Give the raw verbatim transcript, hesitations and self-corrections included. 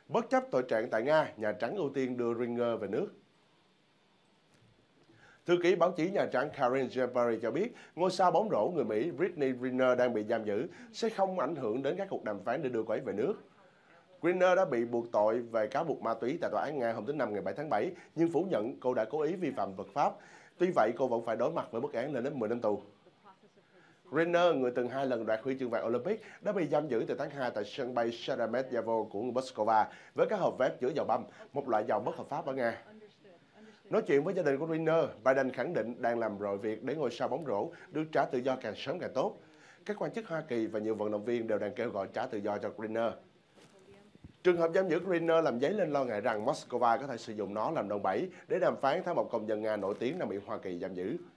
Bất chấp tội trạng tại Nga, Nhà Trắng ưu tiên đưa Ringer về nước. Thư ký báo chí Nhà Trắng Karine Jean-Pierre cho biết, ngôi sao bóng rổ người Mỹ Brittney Griner đang bị giam giữ sẽ không ảnh hưởng đến các cuộc đàm phán để đưa cô ấy về nước. Griner đã bị buộc tội về cáo buộc ma túy tại tòa án Nga hôm thứ Năm ngày bảy tháng bảy, nhưng phủ nhận cô đã cố ý vi phạm luật pháp. Tuy vậy, cô vẫn phải đối mặt với mức án lên đến mười năm tù. Griner, người từng hai lần đoạt huy chương vàng Olympic, đã bị giam giữ từ tháng hai tại sân bay Sheremetyevo của Moscow với các hộp phép chứa dầu băm, một loại dầu bất hợp pháp ở Nga. Nói chuyện với gia đình của Griner, Biden khẳng định đang làm mọi việc để ngôi sao bóng rổ được trả tự do càng sớm càng tốt. Các quan chức Hoa Kỳ và nhiều vận động viên đều đang kêu gọi trả tự do cho Griner. Trường hợp giam giữ Griner làm dấy lên lo ngại rằng Moscow có thể sử dụng nó làm đòn bẩy để đàm phán tháo một công dân Nga nổi tiếng đang bị Hoa Kỳ giam giữ.